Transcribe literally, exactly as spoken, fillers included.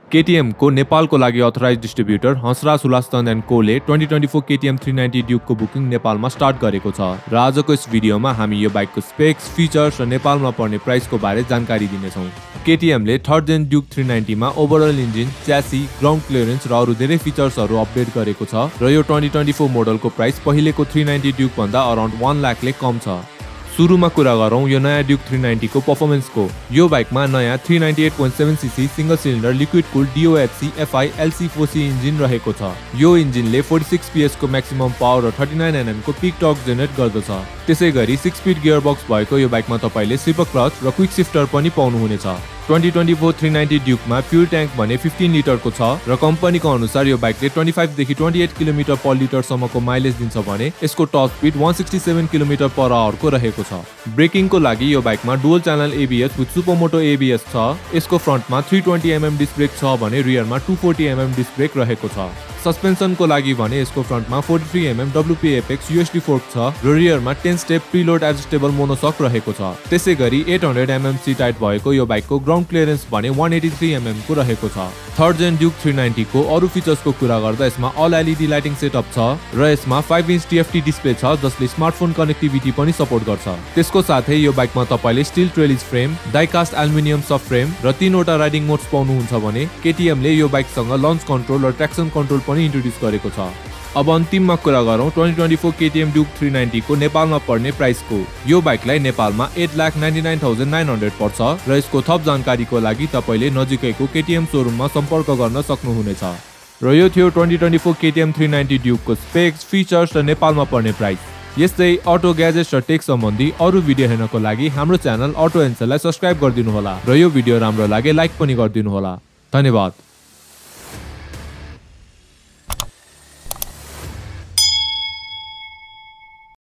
KTM को नेपाल को लागि authorized distributor Hansraj Hulastan and कोले twenty twenty four KTM three ninety Duke को बुकिङ नेपालमा स्टार्ट गरेको छ र आजको यस भिडियोमा हामी यो बाइकको स्पेक्स, फिचर्स र नेपालमा पर्ने प्राइसको बारे जानकारी दिनेछौँ। केटीएमले third gen Duke three ninety मा overall engine, chassis, ground clearance र अरू धेरै फिचर्सहरू अपडेट गरेको छ र यो ट्वेन्टी ट्वेन्टी फोर मोडलको प्राइस पहिलेको थ्री नाइन्टी ड्युक भन्दा अराउन्ड वन लाखले कम छ। सुरुमा कुरा गरौँ यो नयाँ ड्युक थ्री नाइन्टी को पर्फर्मेन्सको। यो बाइकमा नयाँ three ninety eight point seven CC single cylinder liquid cool DOHC FI LC four C engine रहेको छ। यो इन्जिनले फोर्टी सिक्स पीएस को म्याक्सिमम पावर र थर्टी नाइन एनएम को पिक टर्क जेनेरेट गर्दछ। त्यसै गरी सिक्स स्पिड गियर बक्स भएको यो बाइकमा तपाईले स्लिपर क्लच र क्विक शिफ्टर पनि पाउनुहुनेछ। Twenty twenty four three ninety ड्युकमा फ्युल ट्याङ्क भने फिफ्टिन लिटरको छ र कम्पनीको अनुसार यो बाइकले ट्वेन्टी फाइभ देखि twenty eight kilometre per litre सम्मको माइलेज दिन्छ भने यसको top speed one sixty seven kilometre per आवरको रहेको छ। ब्रेकिङको लागि यो बाइकमा dual channel ABS with supermoto ABS छ। यसको फ्रन्टमा three twenty MM disc brake छ भने रियरमा two forty MM disc brake रहेको छ। सस्पेन्सनको लागि भने यसको फ्रन्टमा forty three MM WP apex USD fork छ र रियरमा ten step preload adjustable monoshock रहेको छ। त्यसै गरी eight hundred MM seat height भएको यो बाइकको ग्राउन्ड क्लियरेन्स भने वन एटी थ्री एमएम को रहेको छ। Third gen Duke three ninety को अरू फिचर्सको कुरा गर्दा यसमा अल एलईडी लाइटिङ सेटअप छ र यसमा फाइभ इंच टीएफटी डिस्प्ले छ जसले स्मार्टफोन कनेक्टिभिटी पनि सपोर्ट गर्छ। त्यसको साथै यो बाइकमा तपाईले steel trellis frame, diecast aluminium sub frame र तीनवटा राइडिङ मोड्स पाउनुहुन्छ भने केटीएमले यो बाइकसँग लन्च कन्ट्रोल र ट्र्याक्सन कन्ट्रोल पनि इन्ट्रोड्युस गरेको छ। अब अन्तिममा कुरा गरौँ twenty twenty four KTM Duke three ninety को नेपालमा पर्ने प्राइसको। यो बाइकलाई नेपालमा eight lakh ninety nine thousand nine hundred पर्छ र यसको थप जानकारीको लागि तपाईले नजिकैको केटीएम सोरुममा सम्पर्क गर्न सक्नुहुनेछ। र यो थियो twenty twenty four KTM three ninety ड्युकको स्पेक्स, फिचर्स र नेपालमा पर्ने प्राइस। यस्तै अटो ग्याजेट्स र टेक सम्बन्धी अरू भिडियो हेर्नको लागि हाम्रो च्यानल अटो एन्सरलाई सब्स्क्राइब गरिदिनु होला र यो भिडियो राम्रो लागे लाइक पनि गरिदिनु होला। धन्यवाद।